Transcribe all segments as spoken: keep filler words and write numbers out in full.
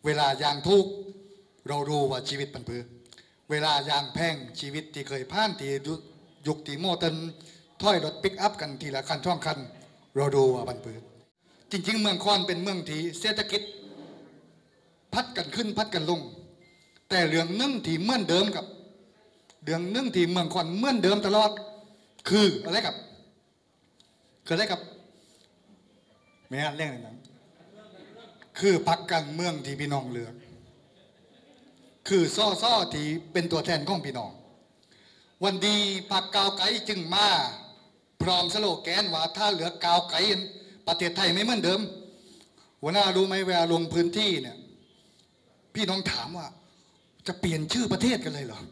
เวลาอย่างทุกเรารู้ว่าชีวิตมันเปื้อเวลาอย่างแพงชีวิตที่เคยผ่านที่ยุคที่โมเดิร์นถ้อยรถปิกอัพกันทีละคันช่องคันเราดูว่ามันเปื้อจริงๆเมืองคอนเป็นเมืองที่เศรษฐกิจพัดกันขึ้นพัดกันลงแต่เรื่องนึ่งที่เหมือนเดิมกับเรื่องนึ่งที่เมืองคอนเหมือนเดิมตลอดคืออะไรกับคืออะไรกับไม่ฮะเรื่องอะไรนั้นคือพรรคการเมืองที่พี่น้องเลือกคือซ่อซ่อที่เป็นตัวแทนของพี่น้องวันดีพรรคก้าวไกลจึงมาพร้อมสโลแกนว่าถ้าเหลือก้าวไกลประเทศไทยไม่เหมือนเดิมหัวหน้ารู้ไหมเวลาลงพื้นที่เนี่ยพี่น้องถามว่าจะเปลี่ยนชื่อประเทศกันเลยเหรอ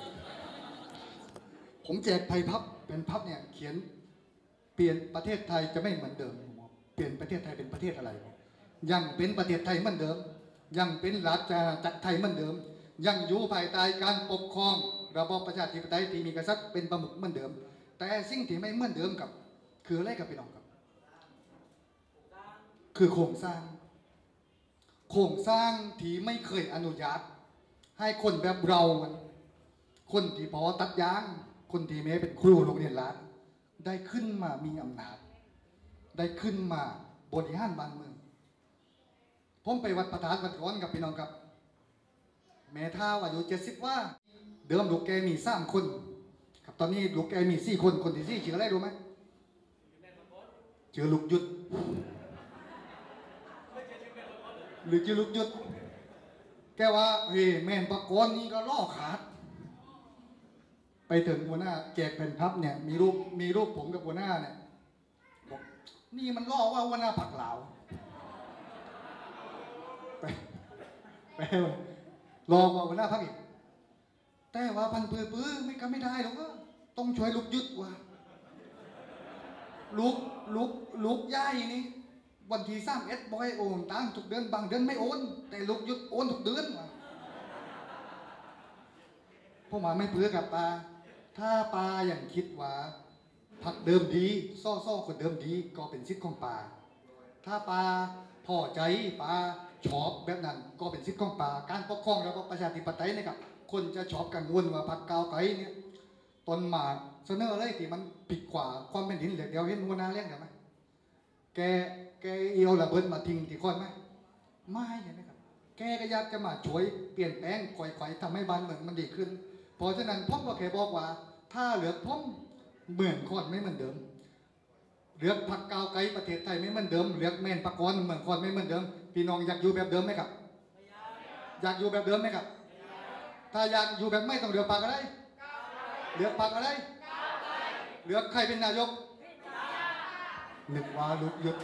ผมแจกไพ่พับเป็นพับเนี่ยเขียนเปลี่ยนประเทศไทยจะไม่เหมือนเดิมเปลี่ยนประเทศไทยเป็นประเทศอะไรยังเป็นประเทศไทยเหมือนเดิมยังเป็นรัฐจักรไทยเหมือนเดิมยังอยู่ภายใต้การปกครองระบอบประชาธิปไตยที่มีกษัตริย์เป็นประมุขเหมือนเดิมแต่สิ่งที่ไม่เหมือนเดิมกับคืออะไรกับพี่น้องครับคือโครงสร้างโครงสร้างที่ไม่เคยอนุญาตให้คนแบบเรามันคนที่พอตัดยางคนที่แม้เป็นครูโรงเรียนรัฐได้ขึ้นมามีอำนาจได้ขึ้นมาบริหารบ้านเมืองผมไปวัดประธานวัดร้อนกับพี่น้องครับแม่ท้าวอายุเจ็ดสิบว่าเดิมลูกแกมีสามคนครับตอนนี้ลูกแกมีสี่คนคนที่สี่ชื่ออะไรรู้ไหมชื่อลูกยุดหรือชื่อลูกยุดแกว่าเฮ้แม่นปะกรนี่ก็ล่อขาดไปถึงหัวหน้าแจกเป็นพับเนี่ยมีรูปมีรูปผมกับหัวหน้าเนี่ยบอกนี่มันล่อว่าหัวหน้าผักเหลาไปไปรอว่าหัวหน้าพักอีกแต่ว่าพันปื้อปื้อไม่ก็ไม่ได้หรอกก็ต้องช่วยลูกยุดว่ะลูกลูกลูกย่ายนี่วันที่สามเอ็ดบอยโอนตังทุกเดือนบางเดือนไม่โอนแต่ลูกยุดโอนทุกเดือนว่ะพวกมาไม่ปื้อกับปลาถ้าปลาอย่างคิดว่าผักเดิมดีซ่อซ่อคนเดิมดีก็เป็นสิทธิ์ของปลาถ้าปลาพอใจปลาชอบแบบนั้นก็เป็นสิทธิ์ของปลาการปกครองระบอบประชาธิปไตยนะครับคนจะชอบกันวนว่าพรรคก้าวไกลเนี่ยตนมาเสนออะไรที่มันผิดกว่าความเป็นดินเหลือเดียวเห็นหัวหน้าเรื่องกันไหมแกแกเอียวระเบิดมาทิ้งที่ก้อนไหมไม่เห็นไหมครับแกก็อยากจะมาช่วยเปลี่ยนแปลงค่อยๆทำให้บ้านเมืองมันดีขึ้นเพราะฉะนั้นผมก็แค่บอกว่าถ้าเหลือผมเหมือนคนไม่เหมือนเดิมเลือกพรรคก้าวไกลประเทศไทยไม่เหมือนเดิมเลือกแมนปะกรเหมือนคนไม่เหมือนเดิมพี่น้องอยากอยู่แบบเดิมไหมครับอยากอยู่แบบเดิมไหมครับถ้าอยากอยู่แบบไม่ต้องเลือกพรรคอะไรเลือกพรรคอะไรเลือกใครเป็นนายกนึกว่าลุกยุด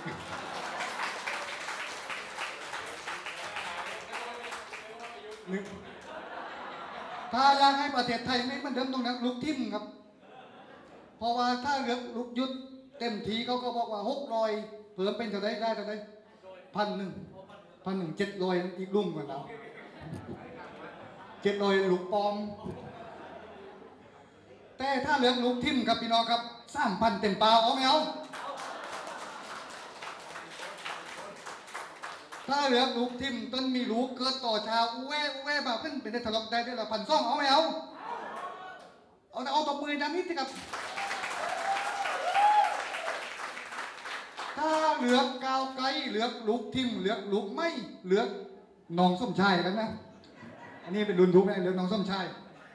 นึกถ้าอยากให้ประเทศไทยไม่เหมือนเดิมตรงนั้นลุกทิ่มครับเพราะว่าถ้าเลือกลุกยุดเต็มทีเขาก็บอกว่าหกร้อยเพิ่มเป็นเท่าไรได้เท่าไรพันหนึ่งพันหนึ่งเจ็ดร้อยอีกลุ่มกว่าเราเจ็ดร้อยลูกปอมแต่ถ้าเลือกลูกทิ่มครับพี่น้องครับสามพันเต็มเปล่าเอาไม่เอาถ้าเลือกลูกทิ่มต้นมีลูกเกิดต่อชาวแว่แว่แบบขึ้นเป็นได้ทะเลาะได้ได้ละพันซ่องเอาไม่เอาเอาเอาตบมือดังนิดสิครับถ้าเหลือกกาวไกลเหลือกลูกทิ่มเหลือกลูกไม่เหลือกน้องส้มชายกันนะอันนี้เป็นรุ่นทุกข์นะเหลือกน้องส้มชาย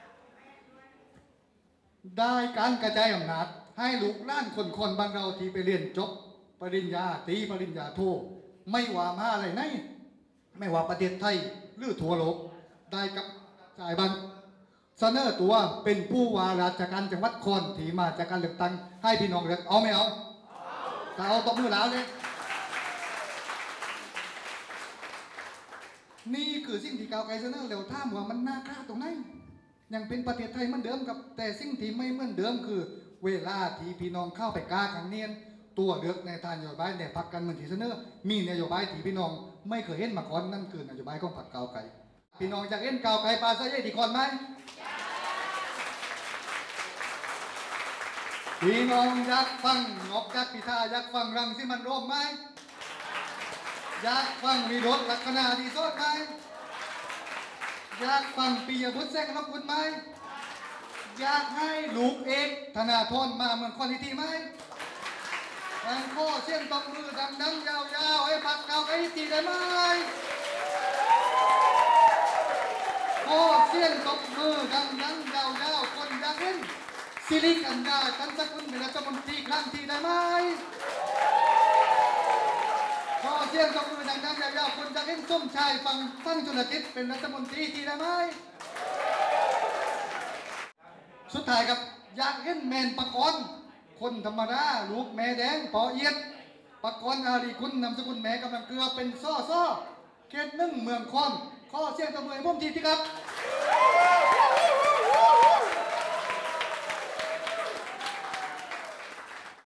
ได้การกระจายอำนาจให้ลูกล้านคนคนบางเราที่ไปเรียนจบปริญญาตรีปริญญาโทไม่ว่ามาอะไรไหนไม่ว่าประเทศไทยหรือทั่วโลกได้กับสายบันเสนอตัวเป็นผู้ว่าราชการจังหวัดคอนที่มาจากการเลือกตั้งให้พี่น้องเลือกเอาไม่เอาถ้าเอาตบมือแล้วเลยนี่คือสิ่งที่ก้าวไกลเสนอเร็วท่ามว่ามันน่าค่าตรงไหนยังเป็นประเทศไทยเหมือนเดิมกับแต่สิ่งที่ไม่เหมือนเดิมคือเวลาที่พี่น้องเข้าไปกล้าครั้งนี้ตัวเลือกในทางนโยบายในพรรคการเมืองที่เสนอมีนโยบายที่พี่น้องไม่เคยเห็นมาก่อนนั่นคือนโยบายของพรรคก้าวไกลพี่น้องอยากเห็นก้าวไกลปาใส่ยี่ดีก่อนไหมพี่น้องอยากฟังนกจากพิธาอยากฟังรังสิมันร่มไหมอยากฟังวิโรจน์ลักษณะดีโซดไหมอยากฟังปิยบุตรแสงนพคุณไหมอยากให้ลูกเอกธนาธรมาเมืองคอนทีไหมแข่งข้อเสียงตบมือดังๆยาวๆให้พักเก่าไอ้ทีได้ไหมข้อเสียงตบมือดังๆยาวๆคนอยากเห็นสิริกัญญากันสกุลเป็นรัฐมนตรีครั้งที่ได้ไหมข้อเสียงตบมือดังๆยาวๆคนอยากเห็นส้มชายฟังตั้งจุลจิตเป็นรัฐมนตรีที่ได้ไหมสุดท้ายครับอยากเห็นแมนปะกรณ์คนธรรมดาลูกแม่แดงปอเอียดปะกรณ์อารีคุณนำสกุลแม่กำลังเกลือเป็นซ้อซ้อเขตหนึ่งเมืองคอนข้อเสียงตบมือให้ผมทีที่ครับ